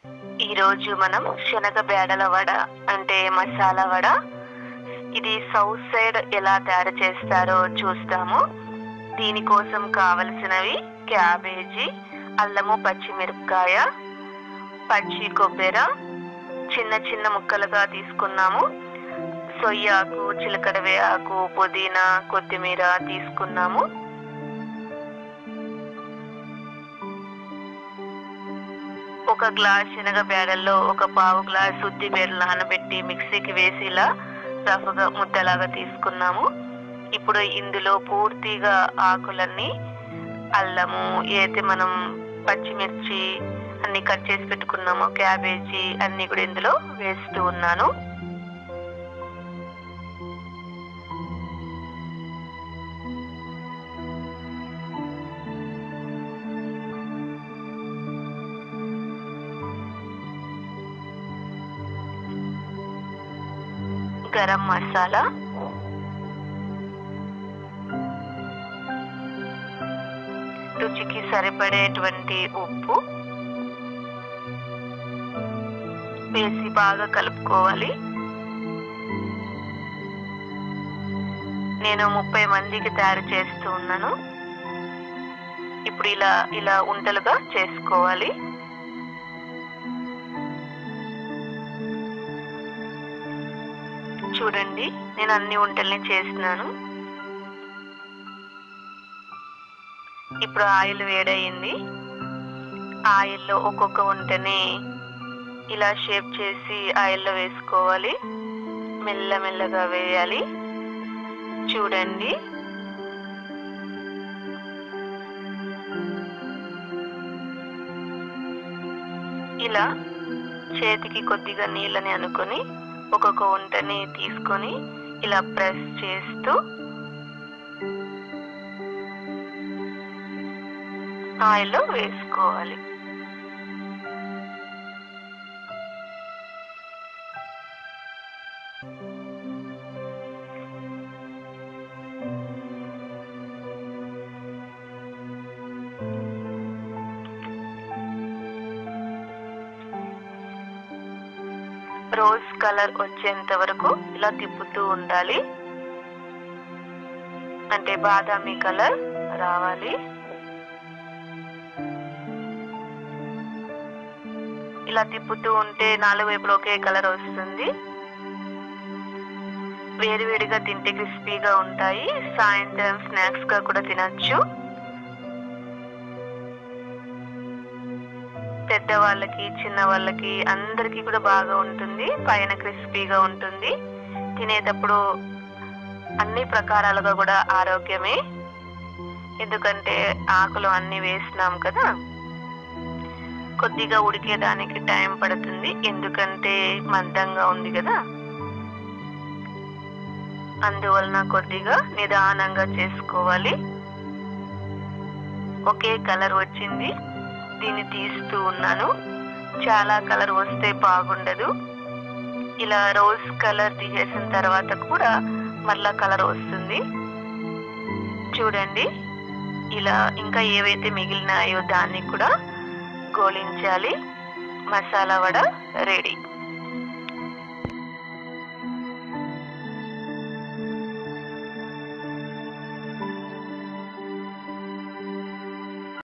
ఈరోజు మనం శనగ బేడల వడ అంటే మసాలా వడ, ఇది సౌత్ సైడ్ ఎలా తయారు చేస్తారో చూస్తాము. దీనికోసం కావలసినవి క్యాబేజీ, అల్లము, పచ్చిమిరపకాయ, పచ్చి కొబ్బరి చిన్న చిన్న ముక్కలుగా తీసుకున్నాము. సొయ్యాకు, చిలకడవే ఆకు, పుదీనా, కొత్తిమీర తీసుకున్నాము. ఒక గ్లాస్ శనగ బేడల్లో ఒక పావు గ్లాస్ ఉద్ది బేడలు నానబెట్టి మిక్సీకి వేసి ఇలా రఫ్గా ముద్దలాగా తీసుకున్నాము. ఇప్పుడు ఇందులో పూర్తిగా ఆకులన్నీ, అల్లము, ఏదైతే మనం పచ్చిమిర్చి అన్ని కట్ చేసి పెట్టుకున్నాము, క్యాబేజీ అన్ని కూడా ఇందులో వేస్తూ ఉన్నాను. గరం మసాలా, రుచికి సరిపడేటువంటి ఉప్పు వేసి బాగా కలుపుకోవాలి. నేను 30 మందికి తయారు చేస్తూ ఉన్నాను. ఇప్పుడు ఇలా ఉండలుగా చేసుకోవాలి. చూడండి, నేను అన్ని వంటల్ని చేస్తున్నాను. ఇప్పుడు ఆయిల్ వేడయింది. ఆయిల్లో ఒక్కొక్క వంటని ఇలా షేప్ చేసి ఆయిల్లో వేసుకోవాలి. మెల్లమెల్లగా వేయాలి. చూడండి, ఇలా చేతికి కొద్దిగా నీళ్ళని అనుకొని ఒక్కొక్క వంటని తీసుకొని ఇలా ప్రెస్ చేస్తూ ఆయిల్లో వేసుకోవాలి. రోజ్ కలర్ వచ్చేంత వరకు ఇలా తిప్పుతూ ఉండాలి. అంటే బాదామి కలర్ రావాలి. ఇలా తిప్పుతూ ఉంటే 4 వైపులు ఒకే కలర్ వస్తుంది. వేడివేడిగా తింటే క్రిస్పీగా ఉంటాయి. సాయంత్రం స్నాక్స్ గా కూడా తినచ్చు. పెద్దవాళ్ళకి, చిన్న వాళ్ళకి అందరికీ కూడా బాగా ఉంటుంది. పైన క్రిస్పీగా ఉంటుంది. తినేటప్పుడు అన్ని ప్రకారాలుగా కూడా ఆరోగ్యమే. ఎందుకంటే ఆకులు అన్ని వేసినాం కదా. కొద్దిగా ఉడికేదానికి టైం పడుతుంది, ఎందుకంటే మందంగా ఉంది కదా. అందువలన కొద్దిగా నిదానంగా చేసుకోవాలి. ఒకే కలర్ వచ్చింది. దీన్ని తీస్తూ ఉన్నాను. చాలా కలర్ వస్తే బాగుండదు. ఇలా రోజ్ కలర్ తీసేసిన తర్వాత కూడా మళ్ళా కలర్ వస్తుంది. చూడండి, ఇలా ఇంకా ఏవైతే మిగిలినాయో దాన్ని కూడా గోలించాలి. మసాలా వడ రెడీ.